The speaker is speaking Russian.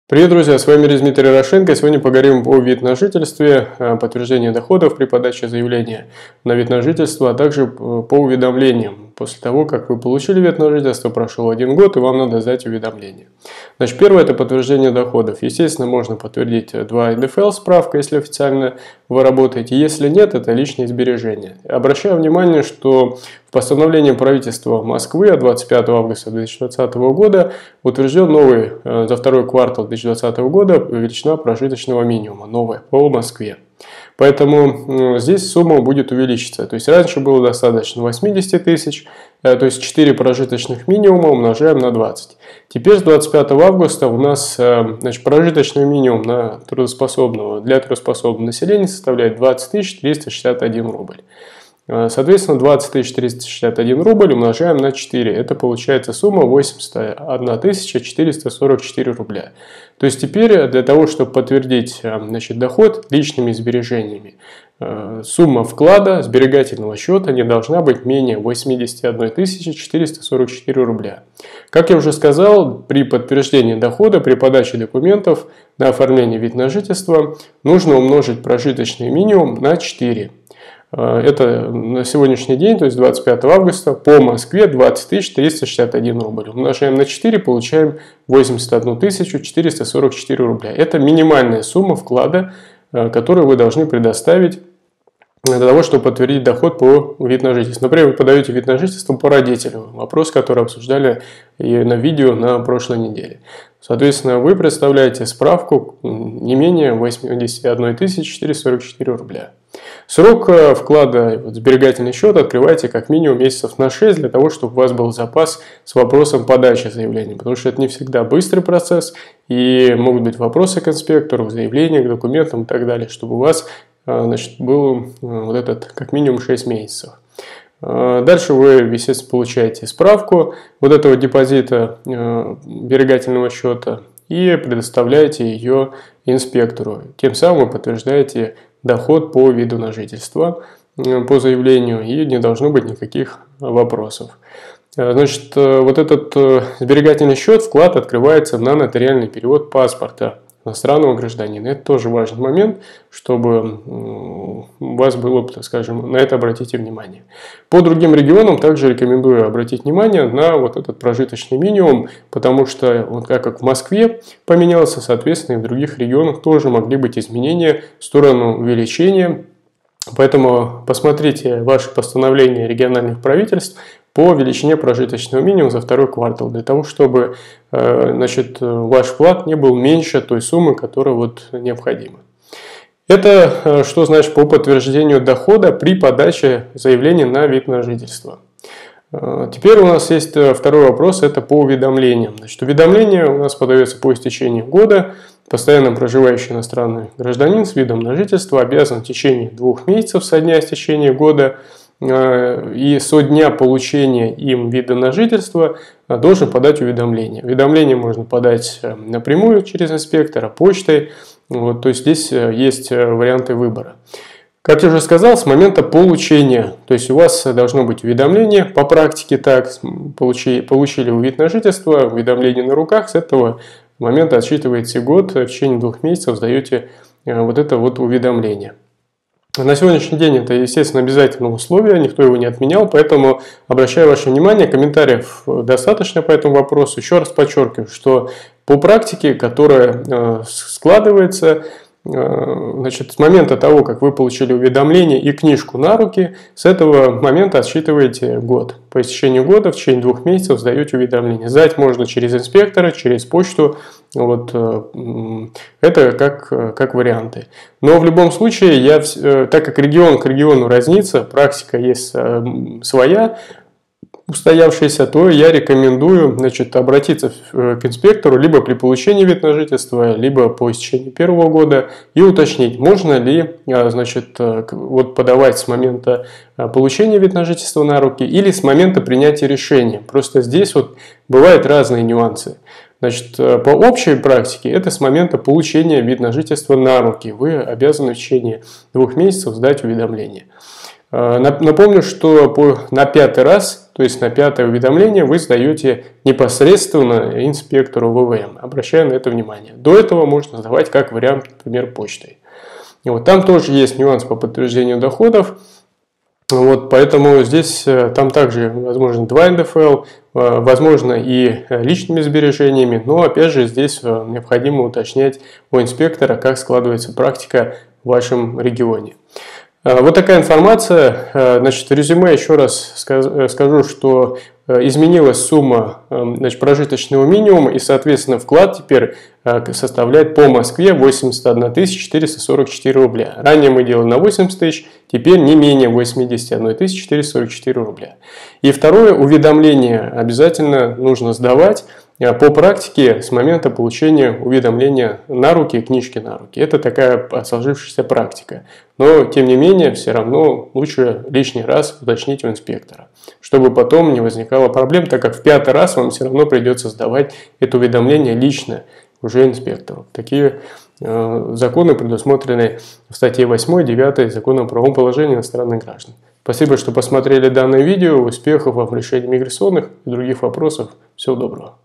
Привет, друзья! С вами Дмитрий Рошенко. Сегодня поговорим о вид на жительстве, подтверждении доходов при подаче заявления на вид на жительство, а также по уведомлениям. После того, как вы получили вид на жительство, прошел 1 год, и вам надо сдать уведомление. Значит, первое – это подтверждение доходов. Естественно, можно подтвердить 2 НДФЛ справка, если официально вы работаете. Если нет, это личные сбережения. Обращаю внимание, что в постановлении правительства Москвы от 25 августа 2020 года утвержден новый за второй квартал 2020 года величина прожиточного минимума, новая по Москве. Поэтому здесь сумма будет увеличиться. То есть раньше было достаточно 80 тысяч, то есть 4 прожиточных минимума умножаем на 20. Теперь с 25 августа у нас прожиточный минимум для трудоспособного населения составляет 20 361 рубль. Соответственно, 20 361 рубль умножаем на 4. Это получается сумма 81 444 рубля. То есть теперь для того, чтобы подтвердить доход личными сбережениями, сумма вклада сберегательного счета не должна быть менее 81 444 рубля. Как я уже сказал, при подтверждении дохода, при подаче документов на оформление вид на жительство нужно умножить прожиточный минимум на 4. Это на сегодняшний день, то есть 25 августа, по Москве 20 361 рубль. Умножаем на 4, получаем 81 444 рубля. Это минимальная сумма вклада, которую вы должны предоставить для того, чтобы подтвердить доход по вид на жительство. Например, вы подаете вид на жительство по родителю. Вопрос, который обсуждали и на видео на прошлой неделе. Соответственно, вы представляете справку не менее 81 444 рубля. Срок вклада в сберегательный счет открывайте как минимум месяцев на 6, для того, чтобы у вас был запас с вопросом подачи заявления. Потому что это не всегда быстрый процесс, и могут быть вопросы к инспектору, к заявлению, к документам и так далее, чтобы у вас было вот этот как минимум 6 месяцев. Дальше вы, естественно, получаете справку вот этого депозита сберегательного счета и предоставляете ее инспектору. Тем самым вы подтверждаете доход по виду на жительство по заявлению, и не должно быть никаких вопросов. Значит, вот этот сберегательный счет, вклад открывается на нотариальный перевод паспорта иностранного гражданина. Это тоже важный момент, чтобы у вас было, так скажем, на это обратите внимание. По другим регионам также рекомендую обратить внимание на вот этот прожиточный минимум, потому что, вот как в Москве поменялся, соответственно, и в других регионах тоже могли быть изменения в сторону увеличения. Поэтому посмотрите ваши постановления региональных правительств по величине прожиточного минимума за второй квартал, для того, чтобы ваш вклад не был меньше той суммы, которая необходима. Это что значит по подтверждению дохода при подаче заявления на вид на жительство. Теперь у нас есть второй вопрос, это по уведомлениям. Значит, уведомление у нас подается по истечении года. Постоянно проживающий иностранный гражданин с видом на жительство обязан в течение 2 месяцев со дня истечения года и со дня получения им вида на жительство должен подать уведомление. Уведомление можно подать напрямую через инспектора, почтой. То есть здесь есть варианты выбора. Как я уже сказал, с момента получения, то есть у вас должно быть уведомление, по практике так, получили вы вид на жительство, уведомление на руках, с этого момента отсчитываете год, в течение 2 месяцев сдаете вот это уведомление. На сегодняшний день это, естественно, обязательное условие, никто его не отменял, поэтому обращаю ваше внимание, комментариев достаточно по этому вопросу. Еще раз подчеркиваю, что по практике, которая складывается, с момента того, как вы получили уведомление и книжку на руки, с этого момента отсчитываете год. По истечению года в течение 2 месяцев сдаете уведомление. Сдать можно через инспектора, через почту. Это как варианты. Но в любом случае, так как регион к региону разнится, практика есть своя, устоявшаяся, то я рекомендую податься к инспектору либо при получении вид на жительство, либо по истечении 1-го года и уточнить, можно ли подавать с момента получения вид на жительство на руки или с момента принятия решения. Просто здесь бывают разные нюансы. По общей практике это с момента получения вид на жительство на руки. Вы обязаны в течение 2 месяцев сдать уведомление. Напомню, что на 5-й раз, то есть на 5-е уведомление, вы сдаете непосредственно инспектору ВВМ, обращая на это внимание. До этого можно сдавать как вариант, например, почтой. И вот там тоже есть нюанс по подтверждению доходов. Вот, поэтому здесь там также возможно 2 НДФЛ, возможно и личными сбережениями, но опять же здесь необходимо уточнять у инспектора, как складывается практика в вашем регионе. Вот такая информация. Значит, в резюме еще раз скажу, что изменилась сумма прожиточного минимума, и, соответственно, вклад теперь составляет по Москве 81 444 рубля. Ранее мы делали на 80 тысяч, теперь не менее 81 444 рубля. И второе, уведомление обязательно нужно сдавать по практике с момента получения уведомления на руки, книжки на руки. Это такая сложившаяся практика. Но, тем не менее, все равно лучше лишний раз уточнить у инспектора, чтобы потом не возникало проблем, так как в 5-й раз вам все равно придется сдавать это уведомление лично уже инспектору. Такие законы предусмотрены в статье 8, 9 Закона о правовом положении иностранных граждан. Спасибо, что посмотрели данное видео. Успехов вам в решении миграционных и других вопросов. Всего доброго.